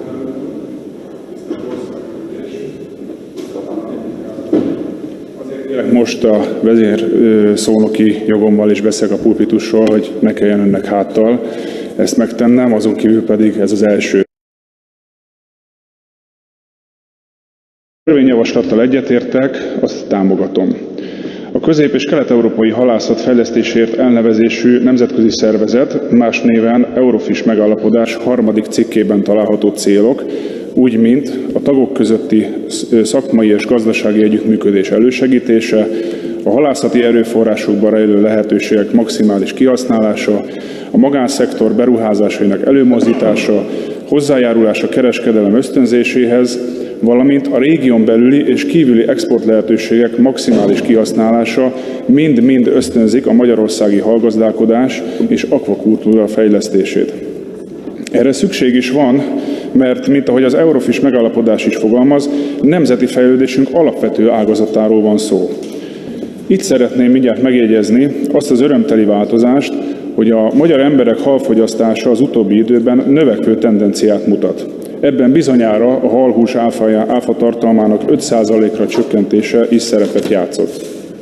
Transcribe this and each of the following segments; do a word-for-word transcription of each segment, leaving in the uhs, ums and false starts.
Most a vezérszónoki jogommal is beszélek a pulpitusról, hogy ne kelljen önnek háttal ezt megtennem, azon kívül pedig ez az első. A törvényjavaslattal egyetértek, azt támogatom. A Közép- és Kelet-Európai Halászat Fejlesztésért elnevezésű nemzetközi szervezet, más néven Eurofish megállapodás harmadik cikkében található célok, úgy mint a tagok közötti szakmai és gazdasági együttműködés elősegítése, a halászati erőforrásokban rejlő lehetőségek maximális kihasználása, a magánszektor beruházásainak előmozdítása, hozzájárulás a kereskedelem ösztönzéséhez, valamint a régión belüli és kívüli export lehetőségek maximális kihasználása mind-mind ösztönzik a magyarországi hallgazdálkodás és akvakultúra fejlesztését. Erre szükség is van, mert, mint ahogy az Eurofish megállapodás is fogalmaz, nemzeti fejlődésünk alapvető ágazatáról van szó. Itt szeretném mindjárt megjegyezni azt az örömteli változást, hogy a magyar emberek halfogyasztása az utóbbi időben növekvő tendenciát mutat. Ebben bizonyára a halhús áfa tartalmának öt százalékra csökkentése is szerepet játszott.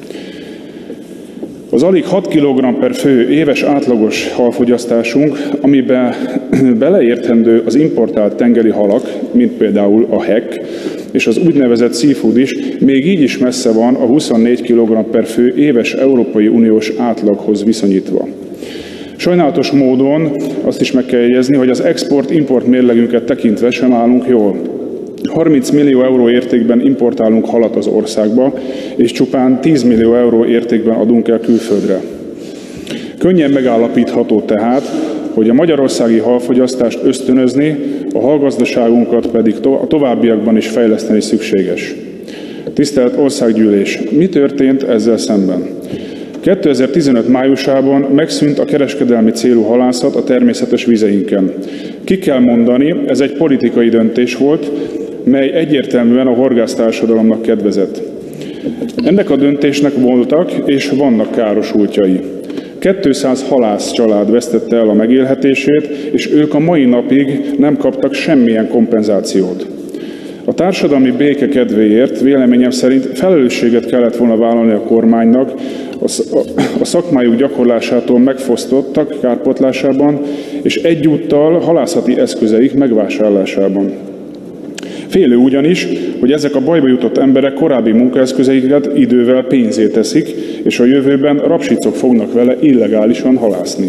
Az alig hat kilogramm per fő éves átlagos halfogyasztásunk, amiben beleértendő az importált tengeri halak, mint például a hek, és az úgynevezett seafood is, még így is messze van a huszonnégy kilogramm per fő éves Európai Uniós átlaghoz viszonyítva. Sajnálatos módon azt is meg kell jegyezni, hogy az export-import mérlegünket tekintve sem állunk jól. harminc millió euró értékben importálunk halat az országba, és csupán tíz millió euró értékben adunk el külföldre. Könnyen megállapítható tehát, hogy a magyarországi halfogyasztást ösztönözni, a halgazdaságunkat pedig a továbbiakban is fejleszteni szükséges. Tisztelt Országgyűlés, mi történt ezzel szemben? kétezer-tizenöt májusában megszűnt a kereskedelmi célú halászat a természetes vizeinken. Ki kell mondani, ez egy politikai döntés volt, mely egyértelműen a horgásztársadalomnak kedvezett. Ennek a döntésnek voltak és vannak károsultjai. kétszáz halász család vesztette el a megélhetését, és ők a mai napig nem kaptak semmilyen kompenzációt. A társadalmi béke kedvéért véleményem szerint felelősséget kellett volna vállalni a kormánynak a szakmájuk gyakorlásától megfosztottak kárpótlásában, és egyúttal halászati eszközeik megvásárlásában. Félő ugyanis, hogy ezek a bajba jutott emberek korábbi munkaeszközeiket idővel pénzé teszik, és a jövőben rapsicok fognak vele illegálisan halászni.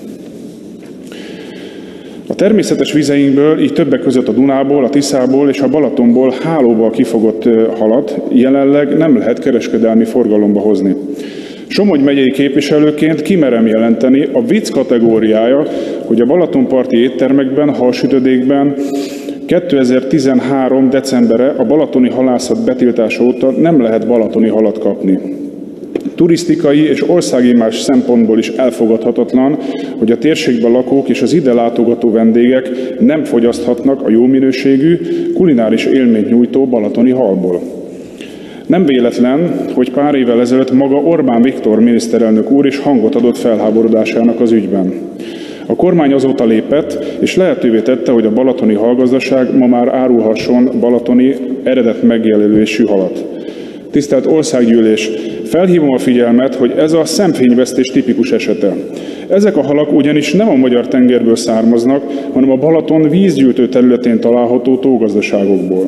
A természetes vizeinkből, így többek között a Dunából, a Tiszából és a Balatonból hálóval kifogott halat jelenleg nem lehet kereskedelmi forgalomba hozni. Somogy megyei képviselőként kimerem jelenteni, a vicc kategóriája, hogy a balatonparti éttermekben, halsütödékben kétezer-tizenhárom decembere a balatoni halászat betiltása óta nem lehet balatoni halat kapni. Turisztikai és országi más szempontból is elfogadhatatlan, hogy a térségben lakók és az ide látogató vendégek nem fogyaszthatnak a jó minőségű, kulináris élményt nyújtó balatoni halból. Nem véletlen, hogy pár évvel ezelőtt maga Orbán Viktor miniszterelnök úr is hangot adott felháborodásának az ügyben. A kormány azóta lépett, és lehetővé tette, hogy a balatoni halgazdaság ma már árulhasson balatoni eredet megjelölésű halat. Tisztelt Országgyűlés, felhívom a figyelmet, hogy ez a szemfényvesztés tipikus esete. Ezek a halak ugyanis nem a magyar tengerből származnak, hanem a Balaton vízgyűjtő területén található tógazdaságokból.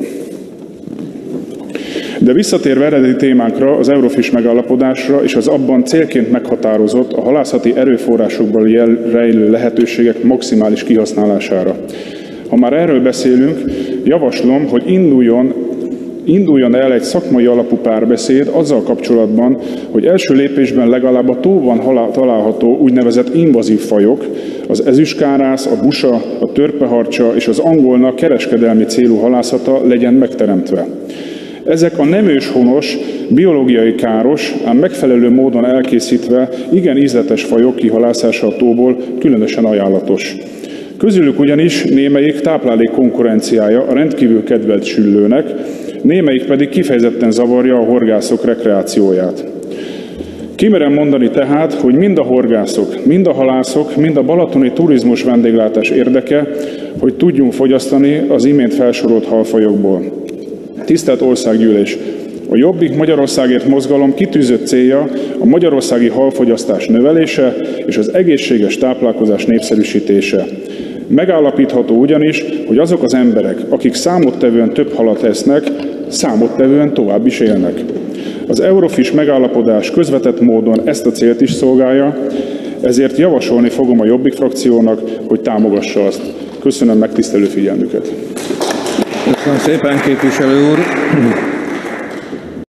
De visszatérve eredeti témánkra, az Eurofish megállapodásra és az abban célként meghatározott a halászati erőforrásokból rejlő lehetőségek maximális kihasználására. Ha már erről beszélünk, javaslom, hogy induljon, induljon el egy szakmai alapú párbeszéd azzal kapcsolatban, hogy első lépésben legalább a tóban található úgynevezett invazív fajok, az ezüstkárász, a busa, a törpeharcsa és az angolna kereskedelmi célú halászata legyen megteremtve. Ezek a nem őshonos, biológiai káros, ám megfelelő módon elkészítve igen ízletes fajok kihalászása a tóból különösen ajánlatos. Közülük ugyanis némelyik táplálék konkurenciája a rendkívül kedvelt süllőnek, némelyik pedig kifejezetten zavarja a horgászok rekreációját. Kimerem mondani tehát, hogy mind a horgászok, mind a halászok, mind a balatoni turizmus vendéglátás érdeke, hogy tudjunk fogyasztani az imént felsorolt halfajokból. Tisztelt Országgyűlés! A Jobbik Magyarországért mozgalom kitűzött célja a magyarországi halfogyasztás növelése és az egészséges táplálkozás népszerűsítése. Megállapítható ugyanis, hogy azok az emberek, akik számottevően több halat esznek, számottevően tovább is élnek. Az Eurofish megállapodás közvetett módon ezt a célt is szolgálja, ezért javasolni fogom a Jobbik frakciónak, hogy támogassa azt. Köszönöm megtisztelő figyelmüket. Köszönöm szépen, képviselő úr!